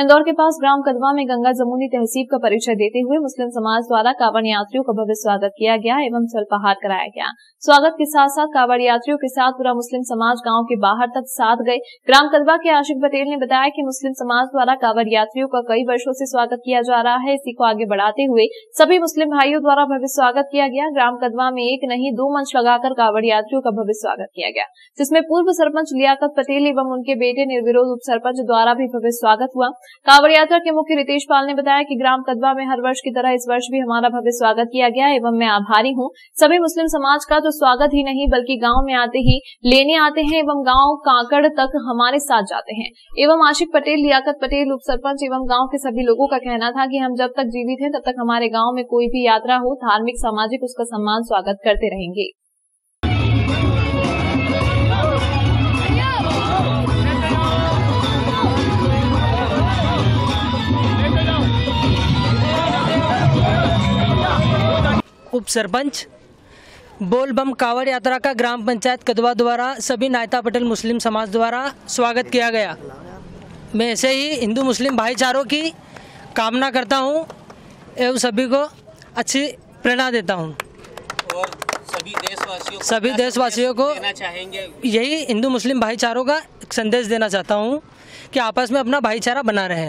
इंदौर के पास ग्राम कदवा में गंगा जमुनी तहसीब का परिचय देते हुए मुस्लिम समाज द्वारा कांवड़ यात्रियों का भव्य स्वागत किया गया एवं जलपहार कराया गया। स्वागत के साथ साथ कांवड़ यात्रियों के साथ पूरा मुस्लिम समाज गांव के बाहर तक साथ गए। ग्राम कदवा के आशिक पटेल ने बताया कि मुस्लिम समाज द्वारा कांवड़ यात्रियों का कई वर्षों से स्वागत किया जा रहा है। इसी को आगे बढ़ाते हुए सभी मुस्लिम भाइयों द्वारा भव्य स्वागत किया गया। ग्राम कदवा में एक नहीं दो मंच लगाकर कांवड़ यात्रियों का भव्य स्वागत किया गया, जिसमें पूर्व सरपंच लियाकत पटेल एवं उनके बेटे निर्विरोध उप सरपंच द्वारा भी भव्य स्वागत हुआ। कांवड़ यात्रा के मुख्य रितेश पाल ने बताया कि ग्राम कदवा में हर वर्ष की तरह इस वर्ष भी हमारा भव्य स्वागत किया गया एवं मैं आभारी हूं सभी मुस्लिम समाज का, जो स्वागत ही नहीं बल्कि गांव में आते ही लेने आते हैं एवं गांव काकड़ तक हमारे साथ जाते हैं। एवं आशिक पटेल, लियाकत पटेल उप सरपंच एवं गांव के सभी लोगों का कहना था कि हम जब तक जीवित हैं तब तक हमारे गाँव में कोई भी यात्रा हो, धार्मिक सामाजिक, उसका सम्मान स्वागत करते रहेंगे। उप सरपंच बोल बम कांवड़ यात्रा का ग्राम पंचायत कदवा द्वारा सभी नायता पटेल मुस्लिम समाज द्वारा स्वागत किया गया। मैं ऐसे ही हिंदू मुस्लिम भाईचारों की कामना करता हूं एवं सभी को अच्छी प्रेरणा देता हूं और सभी देशवासियों को चाहेंगे यही हिंदू मुस्लिम भाईचारों का संदेश देना चाहता हूं कि आपस में अपना भाईचारा बना रहे।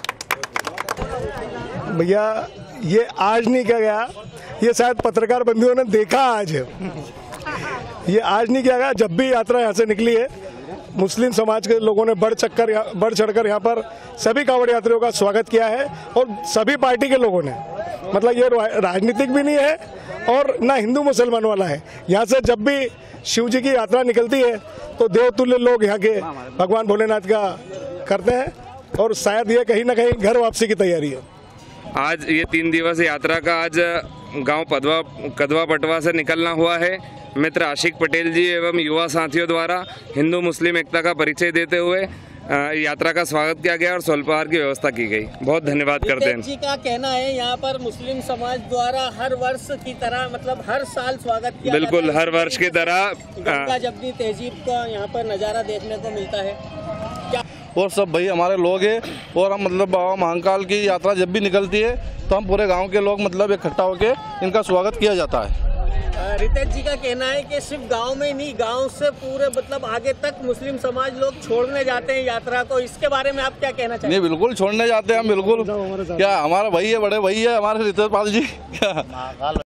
भैया ये आज नहीं किया गया, ये शायद पत्रकार बंधुओं ने देखा आज है। ये आज नहीं किया गया, जब भी यात्रा यहाँ से निकली है मुस्लिम समाज के लोगों ने बढ़ चढ़कर यहाँ पर सभी कांवड़ यात्रियों का स्वागत किया है और सभी पार्टी के लोगों ने, मतलब ये राजनीतिक भी नहीं है और ना हिंदू मुसलमान वाला है। यहाँ से जब भी शिव जी की यात्रा निकलती है तो देवतुल्य लोग यहाँ के भगवान भोलेनाथ का करते हैं और शायद ये कहीं ना कहीं घर वापसी की तैयारी है। आज ये 3 दिवसीय यात्रा का आज गांव कदवा पटवा से निकलना हुआ है। मित्र आशिक पटेल जी एवं युवा साथियों द्वारा हिंदू मुस्लिम एकता का परिचय देते हुए यात्रा का स्वागत किया गया और स्वल्पहार की व्यवस्था की गई। बहुत धन्यवाद करते हैं। जी का कहना है यहाँ पर मुस्लिम समाज द्वारा हर वर्ष की तरह मतलब हर साल स्वागत किया बिल्कुल हर वर्ष की तरह गंगा जमुनी तहजीब का यहाँ पर नज़ारा देखने को मिलता है। क्या और सब भाई हमारे लोग हैं और हम मतलब बाबा महाकाल की यात्रा जब भी निकलती है तो हम पूरे गांव के लोग मतलब इकट्ठा होकर इनका स्वागत किया जाता है। रितेश जी का कहना है कि सिर्फ गांव में नहीं, गांव से पूरे मतलब आगे तक मुस्लिम समाज लोग छोड़ने जाते हैं यात्रा को। इसके बारे में आप क्या कहना चाहते हैं? नहीं बिल्कुल छोड़ने जाते हैं हम, बिल्कुल। क्या हमारा भाई है, बड़े भाई है हमारे रितेश पाल जी।